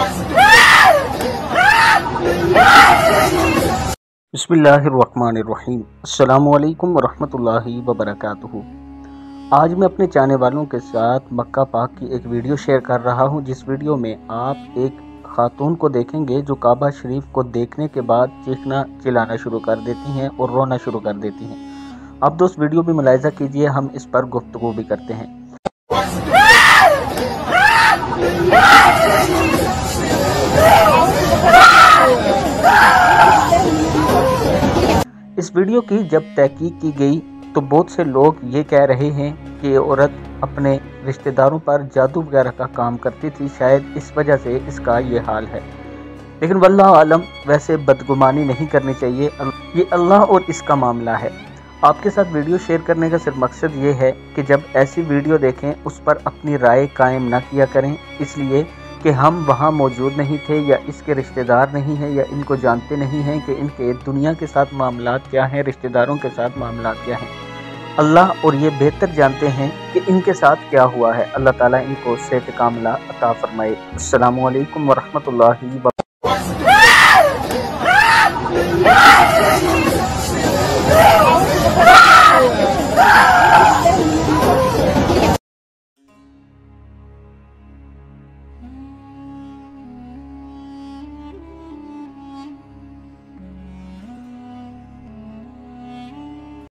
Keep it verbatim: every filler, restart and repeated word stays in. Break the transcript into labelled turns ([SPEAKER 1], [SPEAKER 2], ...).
[SPEAKER 1] बिस्मिल्लाहिर्रहमानिर्रहीम। अस्सलामुअलैकुम वरहमतुल्लाहि वबरकातुहू। आज मैं अपने चाहने वालों के साथ मक्का पाक की एक वीडियो शेयर कर रहा हूं, जिस वीडियो में आप एक खातून को देखेंगे जो काबा शरीफ को देखने के बाद चीखना चिल्लाना शुरू कर देती हैं और रोना शुरू कर देती हैं। आप दोस्त वीडियो भी मुलाहिजा कीजिए, हम इस पर गुफ्तगू भी करते हैं। इस वीडियो की जब तहकीक की गई तो बहुत से लोग ये कह रहे हैं कि ये औरत अपने रिश्तेदारों पर जादू वगैरह का काम करती थी, शायद इस वजह से इसका ये हाल है। लेकिन वल्लाह आलम, वैसे बदगुमानी नहीं करनी चाहिए, ये अल्लाह और इसका मामला है। आपके साथ वीडियो शेयर करने का सिर्फ मकसद ये है कि जब ऐसी वीडियो देखें उस पर अपनी राय कायम ना किया करें, इसलिए कि हम वहाँ मौजूद नहीं थे या इसके रिश्तेदार नहीं हैं या इनको जानते नहीं हैं कि इनके दुनिया के साथ मामलात क्या हैं, रिश्तेदारों के साथ मामलात क्या हैं। अल्लाह और ये बेहतर जानते हैं कि इनके साथ क्या हुआ है। अल्लाह ताला इनको सेहत कामिला अता फरमाए। अस्सलामु अलैकुम वरहमतुल्लाहि व